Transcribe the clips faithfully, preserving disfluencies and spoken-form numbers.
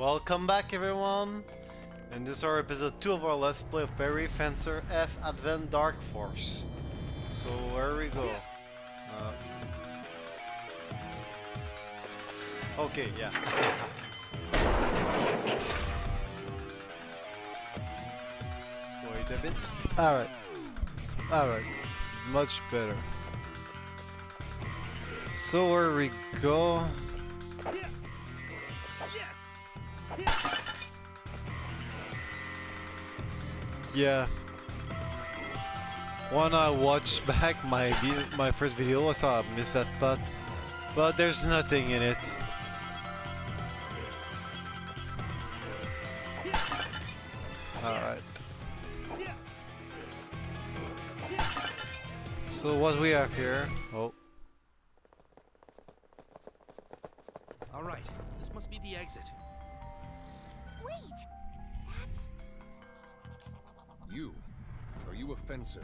Welcome back everyone! And this is our episode two of our Let's Play of Fairy Fencer F Advent Dark Force. So where we go? Uh, okay, yeah. Wait a bit. Alright. Alright. Much better. So where we go? Yeah. When I watched back my my first video, I saw I missed that part, but there's nothing in it. Alright. So what we have here? Oh. Alright, this must be the exit. Wait! That's... You? Are you a fencer?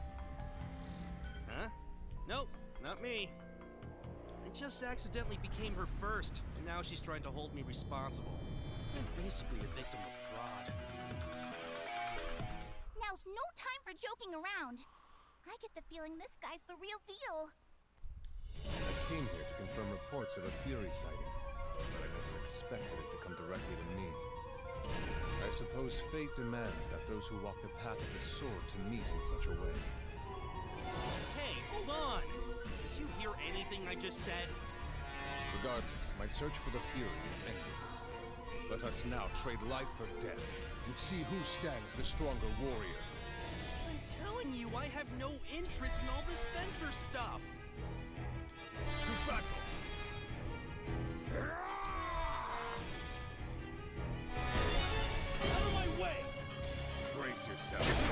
Huh? Nope, not me. I just accidentally became her first, and now she's trying to hold me responsible. I'm basically a victim of fraud. Now's no time for joking around. I get the feeling this guy's the real deal. I came here to confirm reports of a Fury sighting, but I never expected it to come directly to me. I suppose fate demands that those who walk the path of the sword to meet in such a way. Hey, hold on! Did you hear anything I just said? Regardless, my search for the Fury is ended. Let us now trade life for death, and see who stands the stronger warrior. I'm telling you, I have no interest in all this fencer stuff! To battle! Out of my way! Brace yourselves.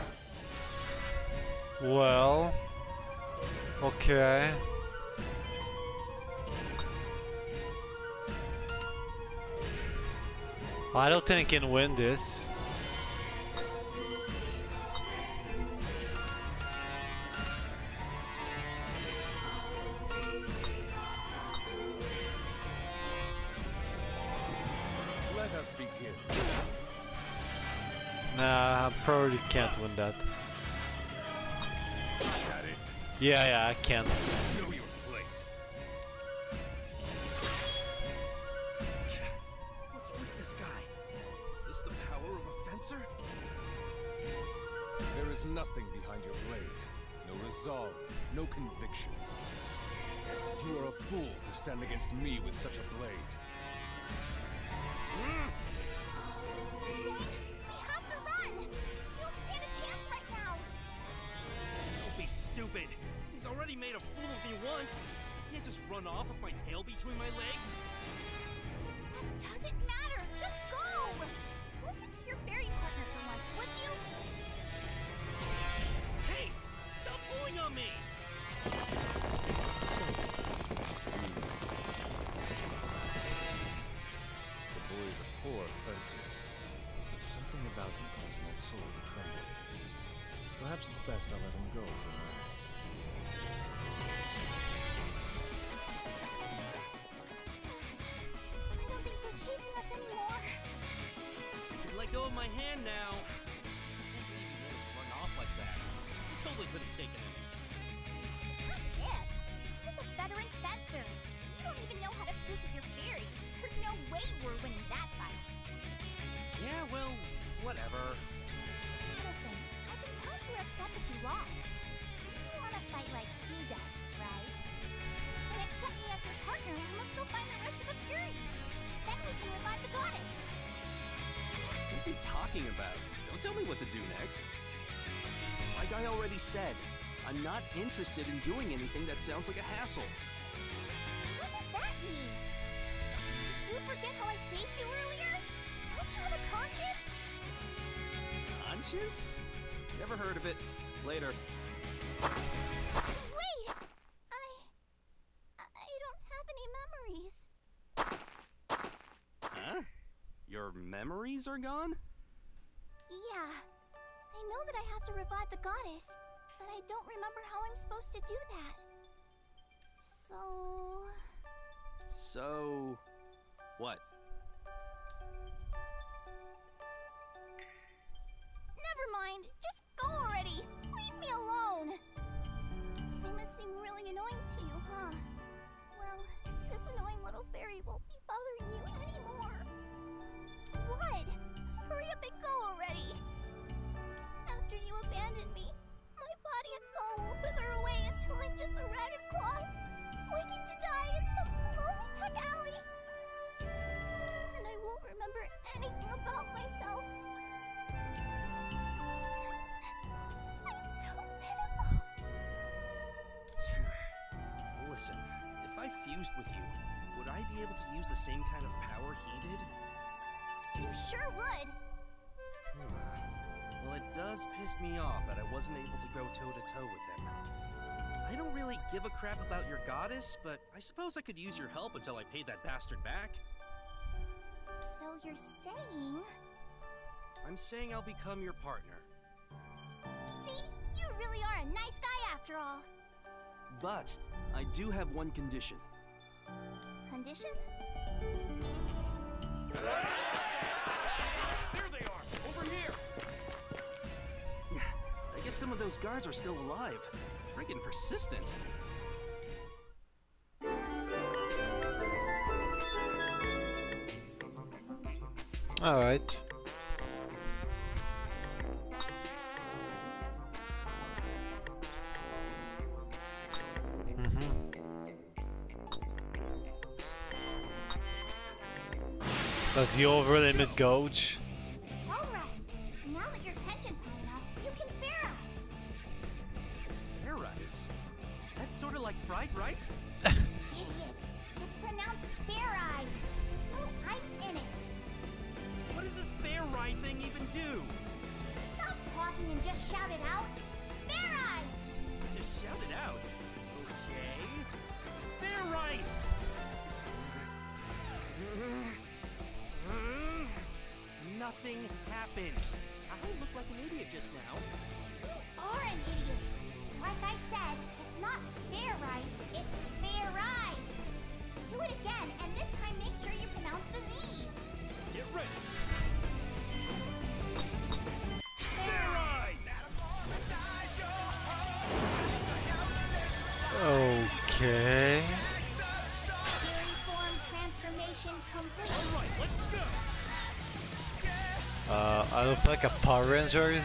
Well, okay. I don't think I can win this. Let us begin. Nah, I probably can't win that. Got it. Yeah, yeah, I can't. Know your place. What's with this guy? Is this the power of a fencer? There is nothing behind your blade. No resolve, no conviction. You are a fool to stand against me with such a blade. We have to run! You don't stand a chance right now! Don't be stupid! He's already made a fool of me once! I can't just run off with my tail between my legs! That doesn't matter! Just go! Listen to your fairy partner for once, would you? Hey! Stop pulling on me! The boy is a poor fencer, but something about him caused my soul to tremble. Perhaps it's best I let him go for now. I don't think they're chasing us anymore. You can let go of my hand now! I can't believe you let us run off like that. You totally could have taken him. As if. He's a veteran fencer. You don't even know how to fuse with your fairy. There's no way we're winning that fight. Yeah, well, whatever. Listen, I can tell you're upset that you lost. You want to fight like he does, right? Then accept me as your partner and let's go find the rest of the Furies. Then we can revive the goddess. What are you talking about? Don't tell me what to do next. Like I already said, I'm not interested in doing anything that sounds like a hassle. What does that mean? Did you forget how I saved you earlier? Don't you have a conscience? Conscience? Never heard of it. Later. Wait! I... I don't have any memories. Huh? Your memories are gone? Yeah. I know that I have to revive the goddess, but I don't remember how I'm supposed to do that. So... So... what? Never mind. Just go already. Leave me alone. I must seem really annoying to you, huh? Well, this annoying little fairy won't be bothering you anymore. What? Just hurry up and go already. After you abandon me, my body and soul will wither away until I'm just a ragged cloth, waiting to die in some lonely back alley. And I won't remember anything about myself. I'm so pitiful. Listen, if I fused with you, would I be able to use the same kind of power he did? You sure would. Well, it does piss me off that I wasn't able to go toe-to-toe with him. I don't really give a crap about your goddess, but I suppose I could use your help until I paid that bastard back. So you're saying... I'm saying I'll become your partner. See? You really are a nice guy after all. But I do have one condition. Condition? There they are! Over here! I guess some of those guards are still alive. Friggin' persistent. Alright. Mm-hmm. That's the over limit gauge. Alright. Now that your tension's high enough, you can Fairice. Fairice? Is that sort of like fried rice? Idiot. It's pronounced Fairice. There's no ice in it. What does this fair ride thing even do? Stop talking and just shout it out. Fairice! Just shout it out. Okay. Fair rice! Nothing happened. I look like an idiot just now. You are an idiot. Like I said, it's not Fairice, it's Fairice. Do it again, and this time make sure you pronounce the Z. Get ready. Fairice! Okay. Fairy form transformation complete. All right, let's go. Uh, I look like a Power Rangers.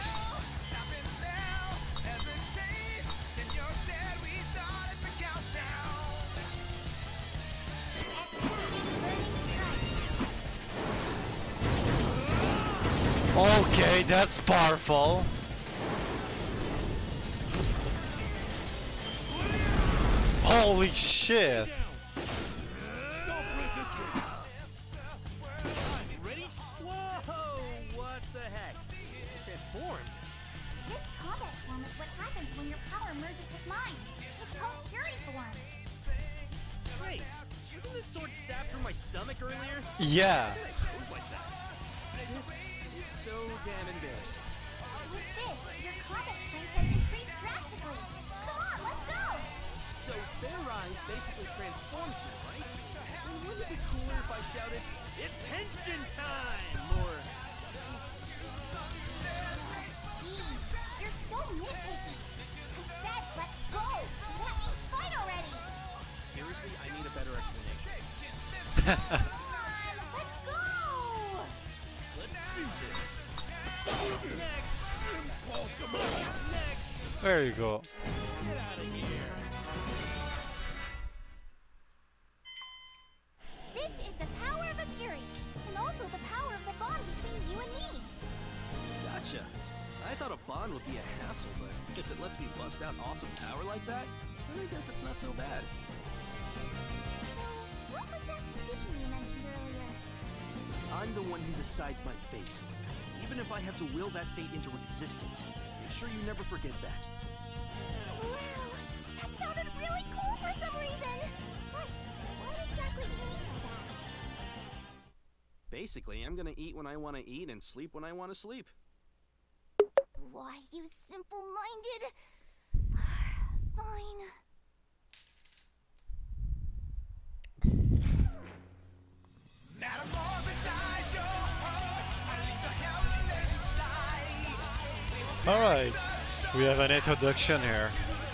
Okay, that's powerful. Holy shit! Stop resisting. Ready? Whoa! What the heck? Transformed. This combat form is what happens when your power merges with mine. It's called Fury form. Wait, wasn't this sword stabbed through my stomach earlier? Yeah. Why did I pose like that? This is so damn embarrassing. With this, your combat strength has increased drastically. Come on, let's go! So Fairice basically transforms me, right? Then wouldn't it be cooler if I shouted, "It's Henshin time!" Or... Jeez, you're so nitpicky. I said let's go, so that means fight already. Seriously, I need a better explanation. Come on, let's go! Let's do this. Next! Impossible! Next! There you go. Get out of here! This is the power of a Fury, and also the power of the bond between you and me. Gotcha. I thought a bond would be a hassle, but if it lets me bust out awesome power like that, then I guess it's not so bad. So, what was that condition you mentioned earlier? I'm the one who decides my fate. Even if I have to will that fate into existence, make sure you never forget that. Wow, that sounded really cool for some reason. But what exactly do you mean by that? Basically, I'm gonna eat when I want to eat and sleep when I want to sleep. Why, you simple-minded... Fine. Alright, we have an introduction here.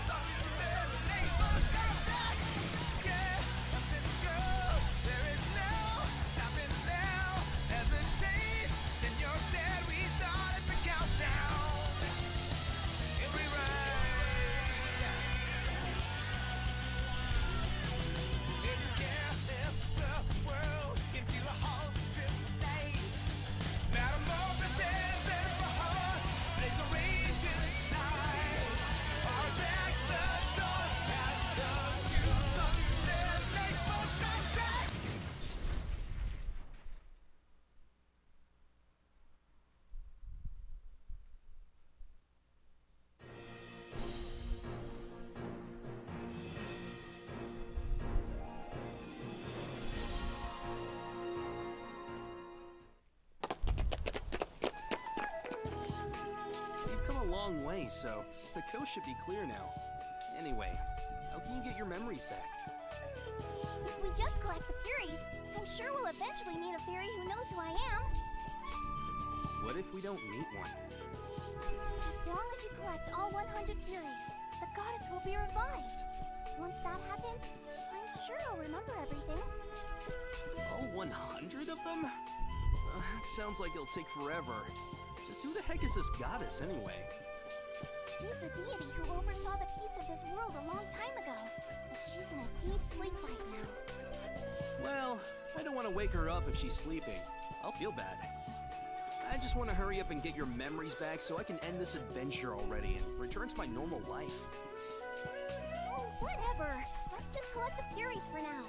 Long way, so the coast should be clear now. Anyway, how can you get your memories back? If we just collect the Furies, I'm sure we'll eventually meet a fairy who knows who I am. What if we don't meet one? As long as you collect all one hundred Furies, the goddess will be revived. Once that happens, I'm sure I'll remember everything. All one hundred of them? Uh, that sounds like it'll take forever. Just who the heck is this goddess, anyway? She's the deity who oversaw the peace of this world a long time ago. But she's in a deep sleep right now. Well, I don't want to wake her up if she's sleeping. I'll feel bad. I just want to hurry up and get your memories back so I can end this adventure already and return to my normal life. Oh, whatever. Let's just collect the Furies for now.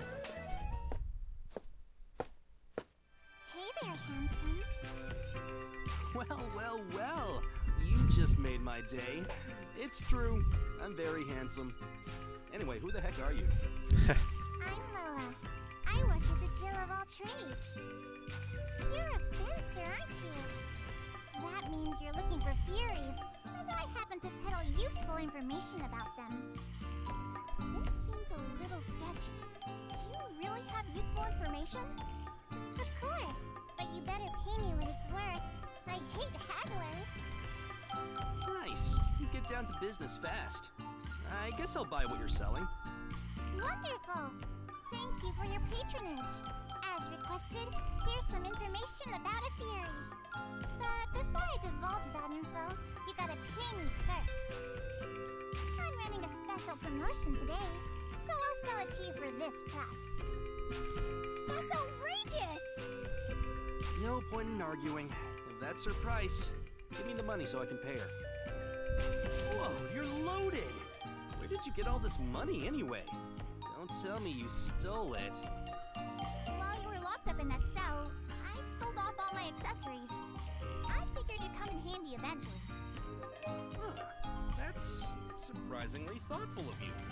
Hey there, handsome. Well, well, well. You just made my day. It's true. I'm very handsome. Anyway, who the heck are you? I'm Lola. I work as a Jill of all trades. You're a fencer, aren't you? That means you're looking for Furies, and I happen to peddle useful information about them. This seems a little sketchy. Do you really have useful information? Of course, but you better pay me what it's worth. I hate hagglers. Nice. You get down to business fast. I guess I'll buy what you're selling. Wonderful. Thank you for your patronage. As requested, here's some information about a Fury. But before I divulge that info, you gotta pay me first. I'm running a special promotion today, so I'll sell it to you for this price. That's outrageous! No point in arguing. If that's her price, give me the money so I can pay her. Whoa, you're loaded! Where did you get all this money anyway? Don't tell me you stole it. While you were locked up in that cell, I sold off all my accessories. I figured it'd come in handy eventually. Huh. That's surprisingly thoughtful of you.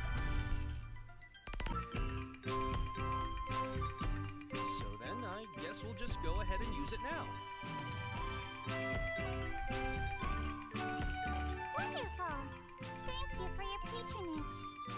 So then, I guess we'll just go ahead and use it now. Wonderful! Thank you for your patronage.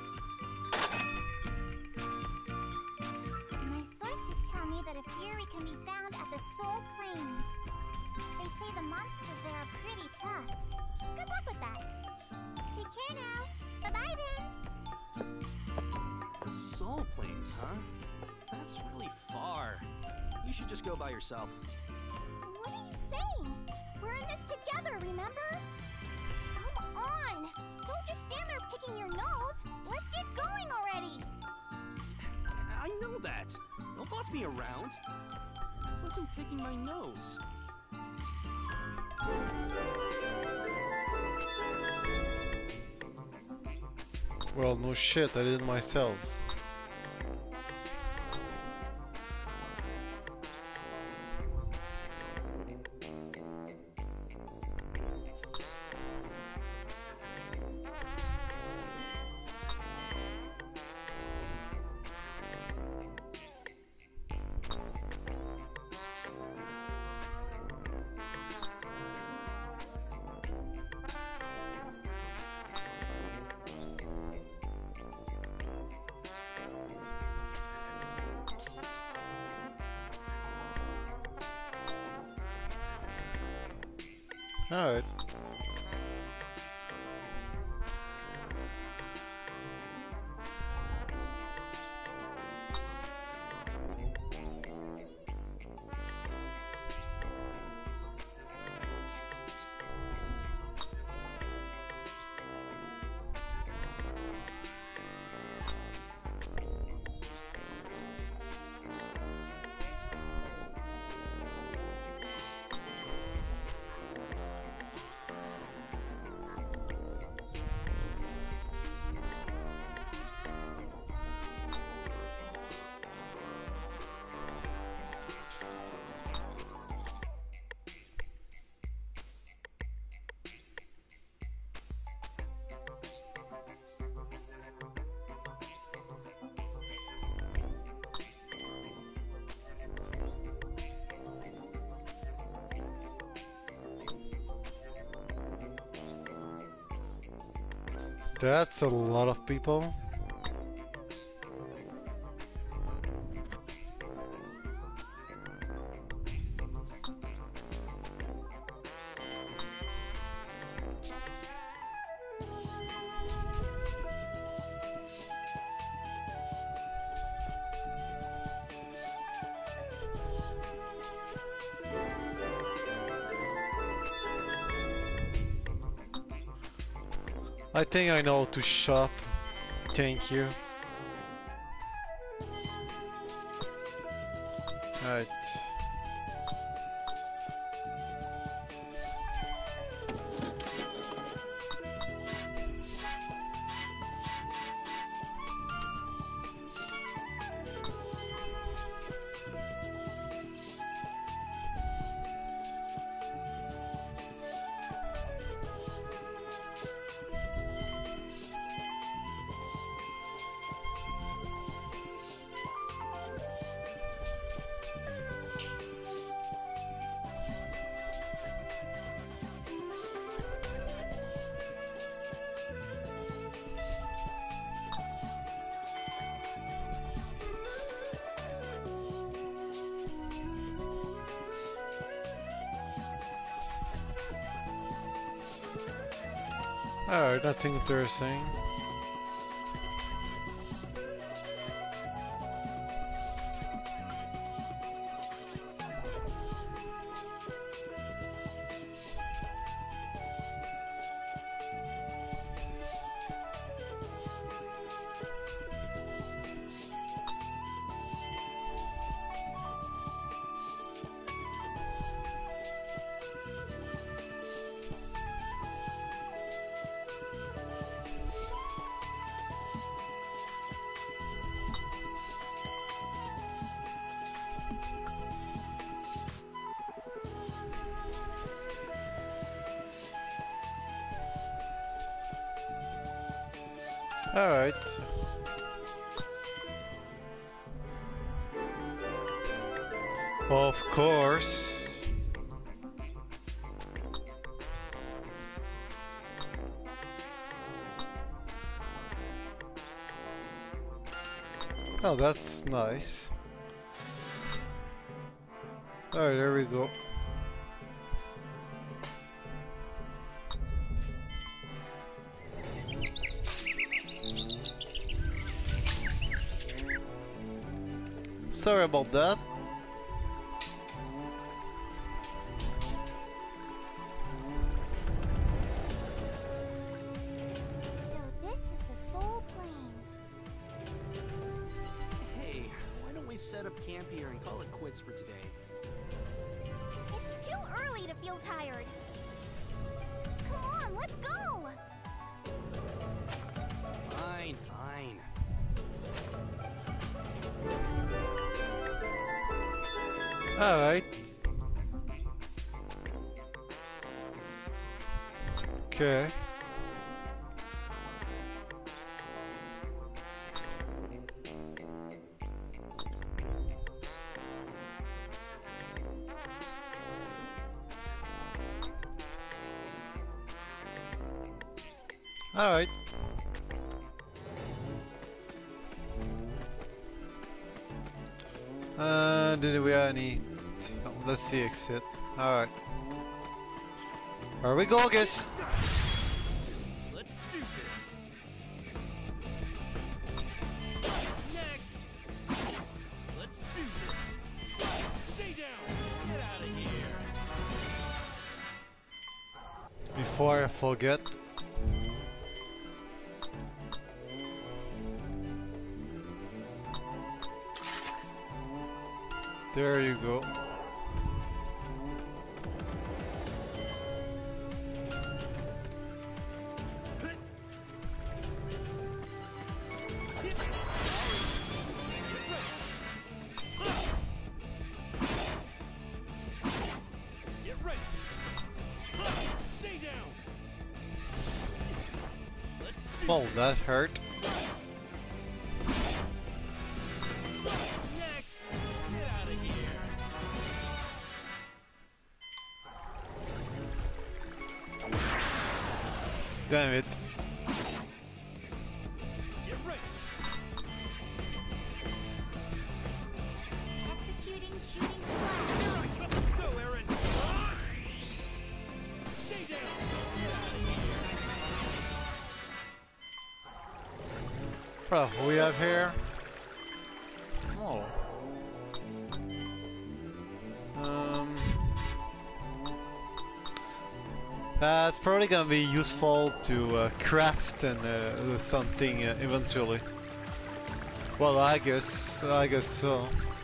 My sources tell me that a Fury can be found at the Soul Plains. They say the monsters there are pretty tough. Good luck with that. Take care now. Bye-bye then. The Soul Plains, huh? That's really far. You should just go by yourself. What are you saying? We're in this together, remember? Come on! Don't just stand there picking your nose! Let's get going already! I know that. Don't boss me around. I wasn't picking my nose. Well, no shit, I did it myself. Alright. That's a lot of people. I think I know how to shop. Thank you. Alright. Alright, nothing interesting. Alright. Of course. Oh, that's nice. Alright, there we go. Sorry about that. So this is the Soul Plains. Hey, why don't we set up camp here and call it quits for today? It's too early to feel tired. Come on, let's go! Fine, fine. Alright. Okay. Alright. Uh, did we have any? Oh, let's see, exit. Alright. Here we go, guys. Let's do this. Next. Let's do this. Stay down. Get out of here. Before I forget. There you go. Get ready. Stay down. Let's do Oh, that hurt. next. Get out of here. Damn it. What do we have here? Oh. Um. That's probably gonna be useful to uh, craft and uh, something uh, eventually. Well, I guess, I guess so.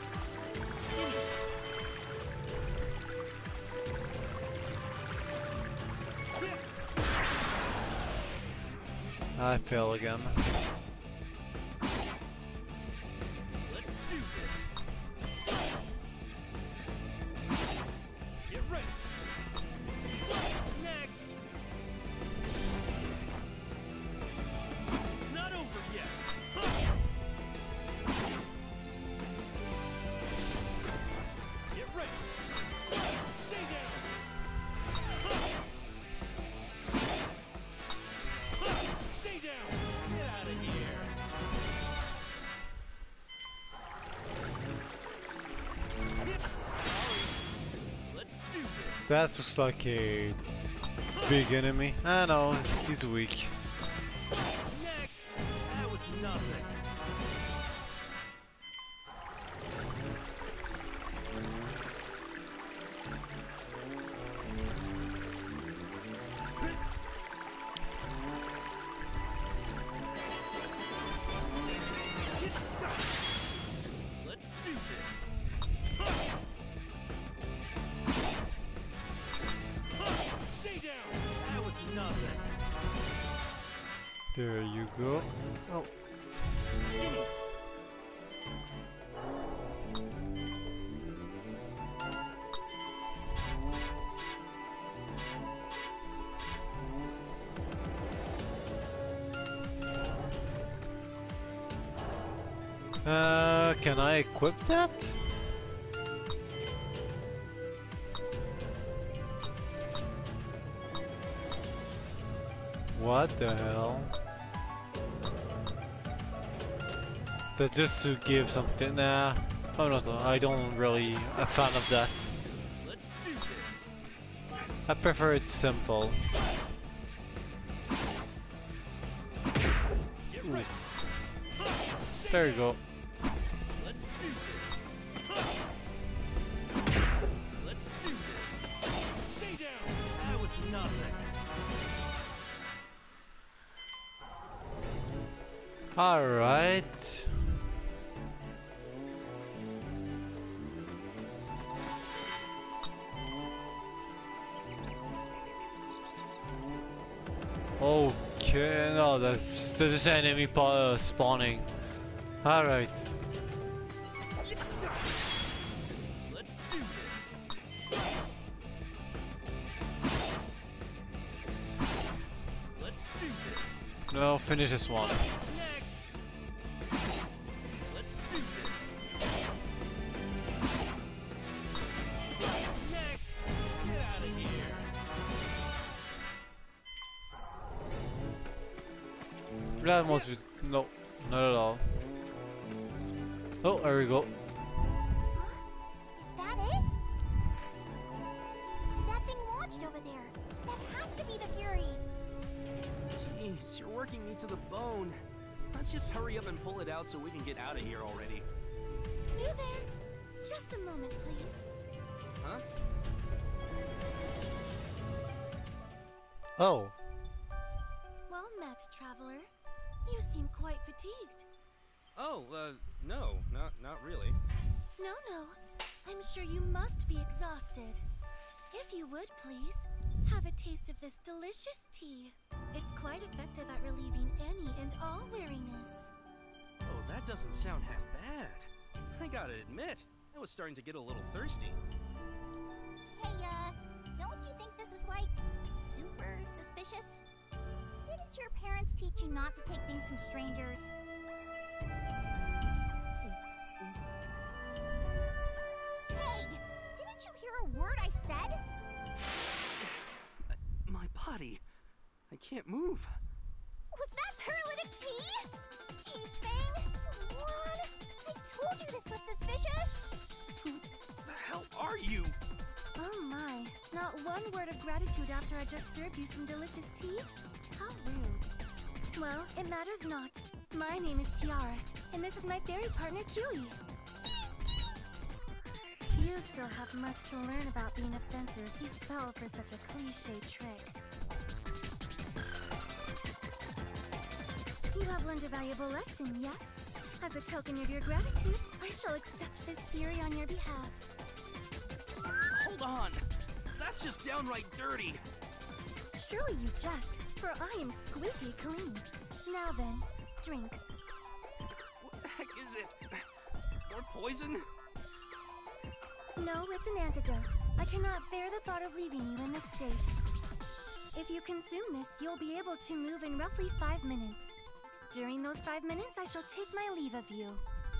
I fail again. Let's do this. Get ready. Next. It's not over yet. Get ready. Stay down. Stay down. Get out of here. Let's do this. That looks like a big enemy. I know, he's weak. Next. That was nothing. Let's do this. Stay down. That was nothing. There you go. Oh. Uh, can I equip that? What the hell? That's just to give something. Nah, I'm not. I don't really a fan of that. Let's do this. I prefer it simple. Get ready. There you go. Let's do this. Let's do this. Stay down. That was nothing. All right. Okay, no, that's there's an enemy uh, spawning. All right. Let's do this. Let's do this. No, finish this one. Next. Let's do this. Next. Get out of here. That must be no, not at all. Oh, there we go. Is that it? That thing launched over there. That has to be the Fury. Jeez, you're working me to the bone. Let's just hurry up and pull it out so we can get out of here already. You there? Just a moment, please. Huh? Oh, Well, Max Traveler, you seem quite fatigued. Oh, uh, no, not not really. No, no. I'm sure you must be exhausted. If you would, please, have a taste of this delicious tea. It's quite effective at relieving any and all weariness. Oh, that doesn't sound half bad. I gotta admit, I was starting to get a little thirsty. Hey, uh, don't you think this is, like, super suspicious? Didn't your parents teach you not to take things from strangers? Hey, didn't you hear a word I said? Uh, my body. I can't move. Was that paralytic tea? Jeez, Fang. What? I told you this was suspicious. Who the hell are you? Oh my, not one word of gratitude after I just served you some delicious tea? How rude. Well, it matters not. My name is Tiara, and this is my fairy partner, Kiwi. You still have much to learn about being a fencer if you fell for such a cliché trick. You have learned a valuable lesson, yes? As a token of your gratitude, I shall accept this fury on your behalf. Hold on! That's just downright dirty! Surely you jest, for I am squeaky clean. Now then, drink. What the heck is it? More poison? No, it's an antidote. I cannot bear the thought of leaving you in this state. If you consume this, you'll be able to move in roughly five minutes. During those five minutes, I shall take my leave of you.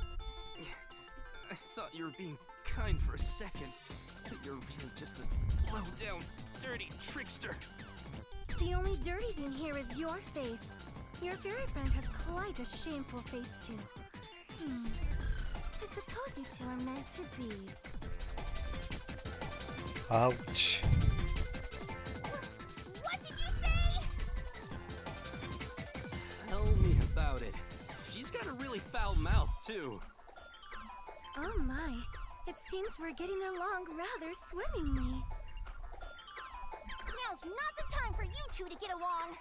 I thought you were being kind for a second. You're really just a low-down, dirty trickster. The only dirty thing here is your face. Your fairy friend has quite a shameful face, too. Hmm. I suppose you two are meant to be. Ouch. What did you say? Tell me about it. She's got a really foul mouth, too. Oh my. It seems we're getting along rather swimmingly. Now's not the time for you two to get along.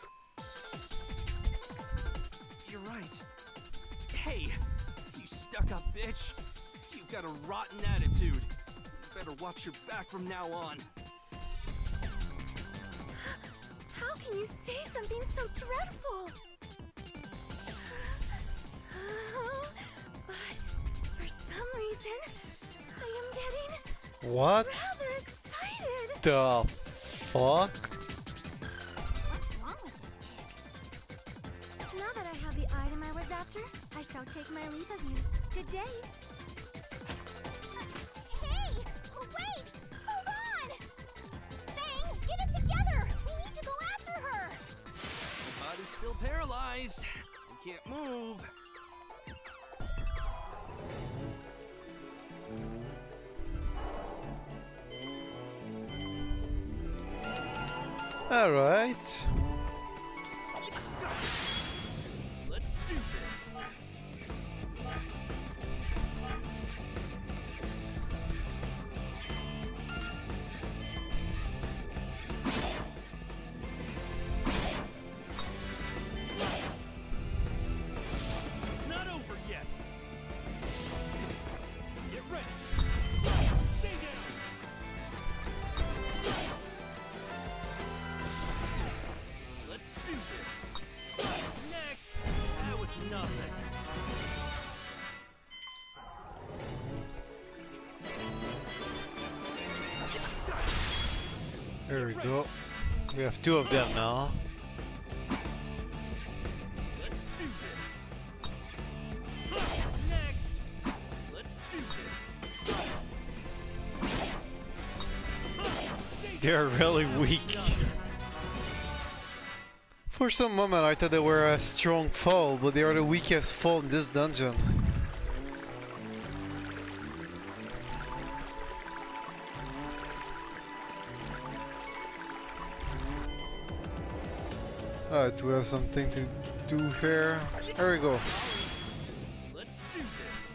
You're right. Hey, you stuck-up bitch. You've got a rotten attitude. You better watch your back from now on. How can you say something so dreadful? But for some reason, I am getting What rather excited. the fuck? What's wrong with this chick? Now that I have the item I was after, I shall take my leave of you. Good day. Uh, hey! Wait! Hold on! Fang, get it together! We need to go after her! Your body's still paralyzed. You can't move. All right. Let's do this. It's not over yet. Get ready. Stay down. Let's do this. Next. That was nothing. There we go. We have two of them now. Let's do this. Next. Let's do this. They're really weak. For some moment I thought they were a strong foe, but they are the weakest foe in this dungeon. Alright, we have something to do here. There we go. Let's do this.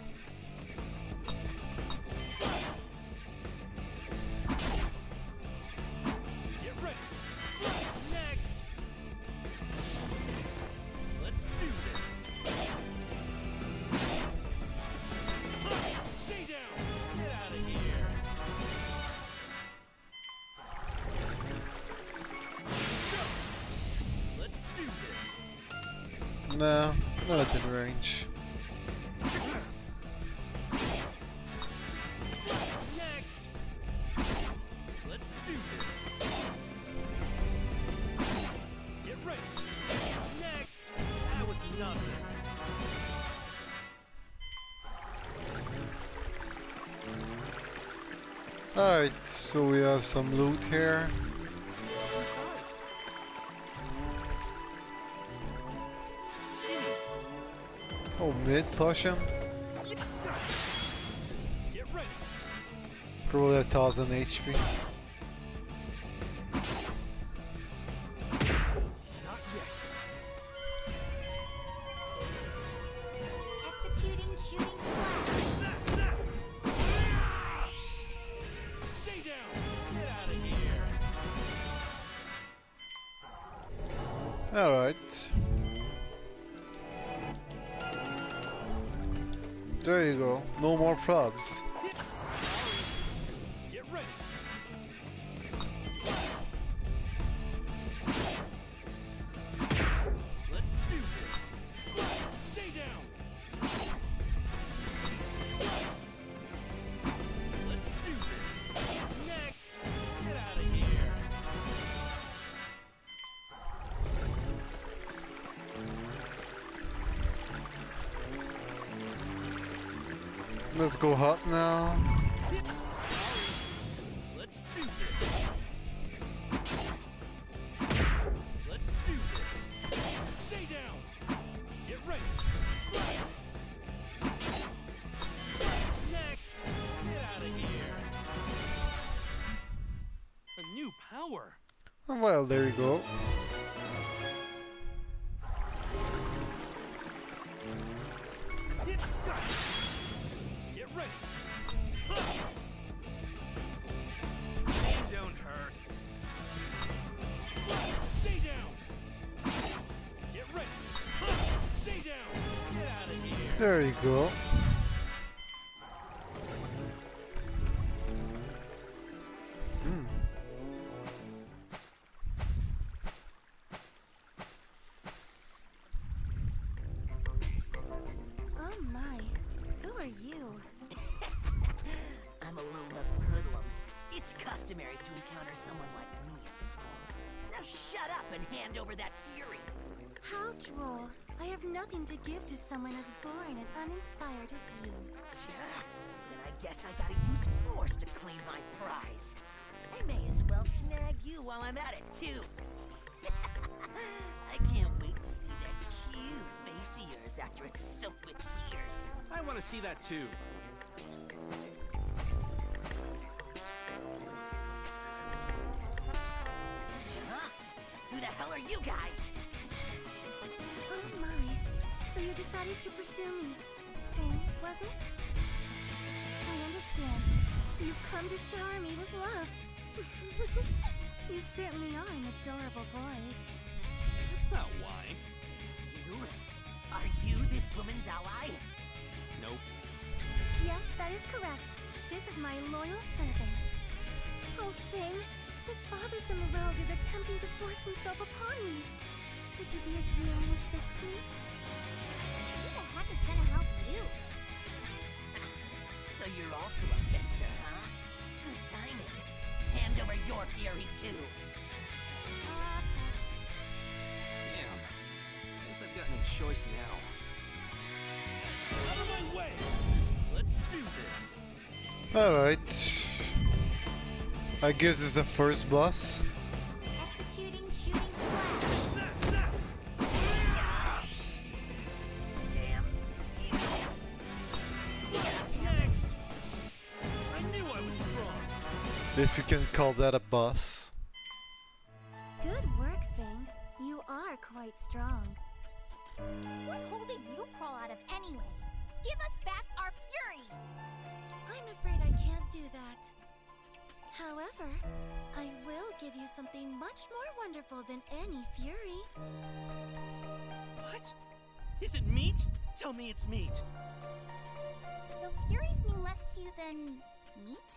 Get ready. Next. Let's do this. Stay down. Get out of here. Let's do this. No, not in range. Next. Let's do this. Get ready. Next. That was nothing. Alright, so we have some loot here. Oh, mid potion. Get ready. Probably a thousand H P. Not yet. Alright. There you go. No more probs. Get ready. Let's do this. Stay down. Let's do this. Next. Get out of here. Let's go hot now. Let's do this. Let's do this. Stay down. Get ready. Next. Get out of here. A new power. Oh, well, there you go. Get ready. Huh. Pain don't hurt. Stay down. Get ready. Huh. Stay down. Get out of here. There you go. Hmm. Oh my, who are you? I'm a low-level hoodlum. It's customary to encounter someone like me in this world. Now shut up and hand over that fury. How droll. I have nothing to give to someone as boring and uninspired as you. Tja, then I guess I gotta use force to claim my prize. I may as well snag you while I'm at it, too. I can't wait to see that cute face of yours after it's soaked with tears. I want to see that too. Huh? Who the hell are you guys? Oh my, so you decided to pursue me. Finn, was it? I understand. You've come to shower me with love. You certainly are an adorable boy. That's not why. You? Are you this woman's ally? Nope. Yes, that is correct. This is my loyal servant. Oh, Finn, this bothersome rogue is attempting to force himself upon me. Would you be a dear and assist me? Who the heck is gonna help you? So you're also a fencer, huh? Good timing. Hand over your fury, too. Damn. Guess I've got no choice now. Out of my way. Let's do this. Alright. I guess it's the first boss. Executing shooting slash. Damn. You. Next. I knew I was strong. If you can call that a boss. Good work, Finn. You are quite strong. What hole did you crawl out of anyway? Give us back our fury! I'm afraid I can't do that. However, I will give you something much more wonderful than any fury. What? Is it meat? Tell me it's meat. So furies mean less to you than meat?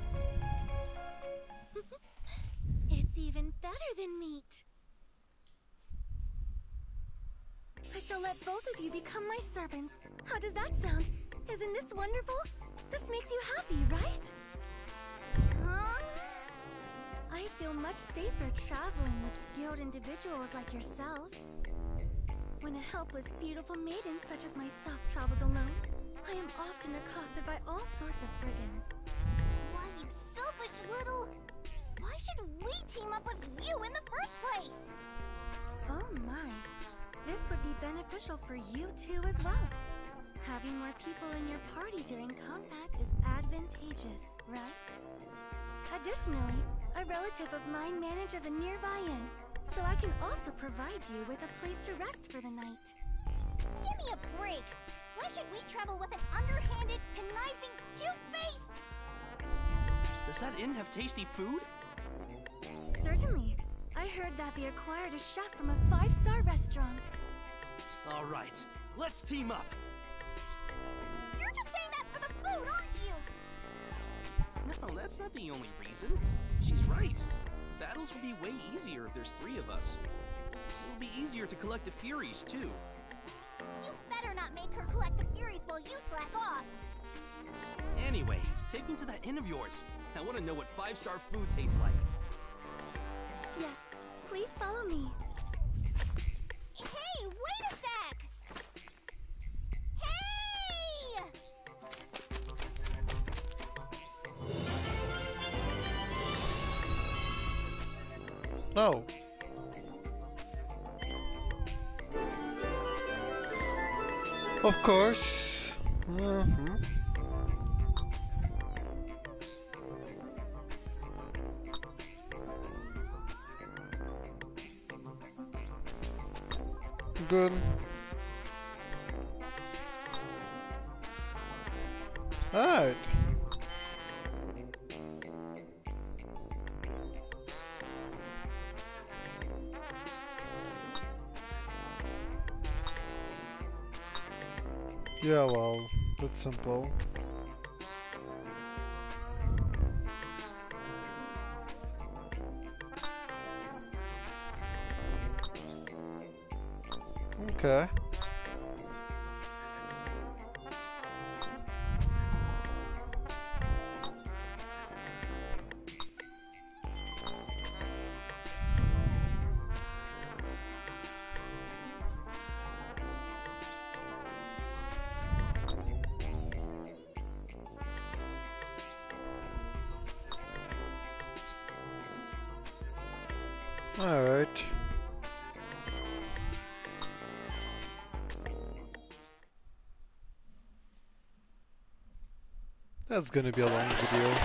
It's even better than meat. I shall let both of you become my servants. How does that sound? Isn't this wonderful? This makes you happy, right? Huh? I feel much safer traveling with skilled individuals like yourselves. When a helpless, beautiful maiden such as myself travels alone, I am often accosted by all sorts of brigands. Why, you selfish little... Why should we team up with you in the first place? Oh my. This would be beneficial for you too as well. Having more people in your party during combat is advantageous, right? Additionally, a relative of mine manages a nearby inn, so I can also provide you with a place to rest for the night. Give me a break! Why should we travel with an underhanded, conniving, two-faced... Does that inn have tasty food? Certainly. I I heard that they acquired a chef from a five-star restaurant. All right, let's team up. You're just saying that for the food, aren't you? No, that's not the only reason. She's right. Battles would be way easier if there's three of us. It'll be easier to collect the Furies, too. You better not make her collect the Furies while you slack off. Anyway, take me to that inn of yours. I want to know what five-star food tastes like. Yes, please follow me. Hey, wait a sec! Hey! No. Of course. Mm-hmm. Good. Alright. Yeah, well, that's simple. Okay. All right. That's gonna be a long video. What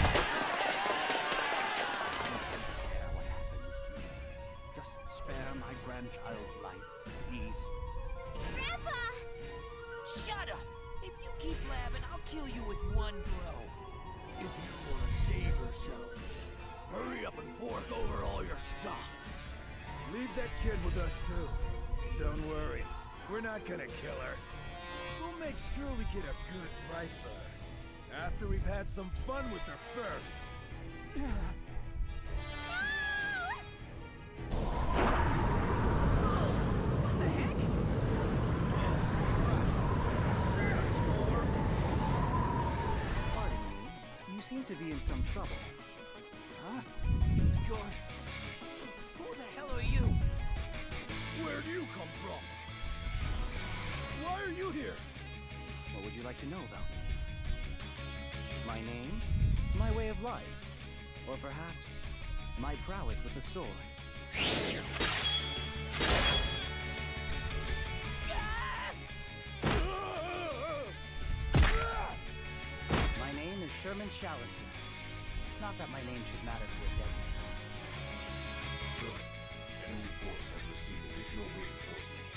happens to me? Just spare my grandchild's life, please. Grandpa! Shut up! If you keep blabbing, I'll kill you with one blow. If you want to save yourselves, hurry up and fork over all your stuff. Leave that kid with us too. Don't worry, we're not gonna kill her. We'll make sure we get a good price for her. After we've had some fun with her first. What the heck? Pardon me, you seem to be in some trouble. Huh? You're... Who the hell are you? Where do you come from? Why are you here? What would you like to know about me? My name, my way of life, or perhaps my prowess with the sword. My name is Sherman Shalinson. Not that my name should matter to a dead man. Good. Enemy force has received additional reinforcements.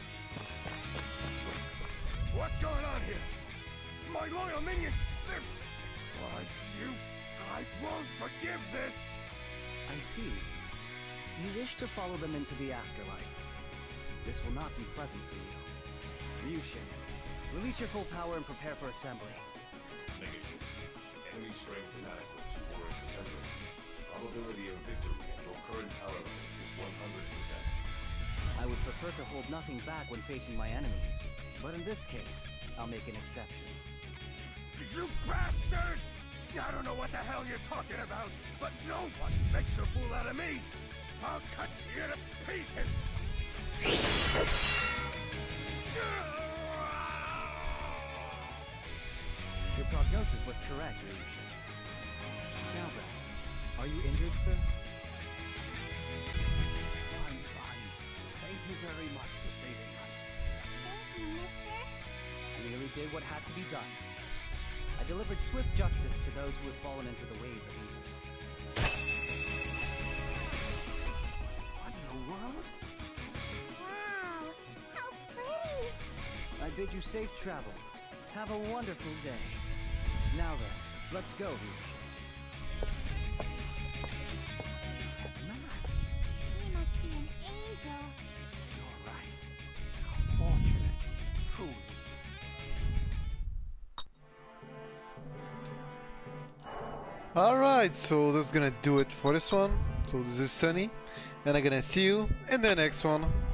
What's going on here? My loyal minions, they're... Why, you... I won't forgive this! I see. You wish to follow them into the afterlife. This will not be pleasant for you. Ryushin, release your full power and prepare for assembly. Negative. Enemy strength inadequate to warrant assembly. Probability of victory at your current power level is one hundred percent. I would prefer to hold nothing back when facing my enemies, but in this case, I'll make an exception. You bastard! I don't know what the hell you're talking about, but no one makes a fool out of me! I'll cut you to pieces! Your prognosis was correct, Ryushin. Now then, are you injured, sir? I'm fine. Thank you very much for saving us. Thank you, mister. I merely did what had to be done. I delivered swift justice to those who had fallen into the ways of evil. What in the world? Wow, how pretty! I bid you safe travels. Have a wonderful day. Now then, let's go, Ryushin. We Alright, so that's gonna do it for this one. So this is Sunny, and I'm gonna see you in the next one.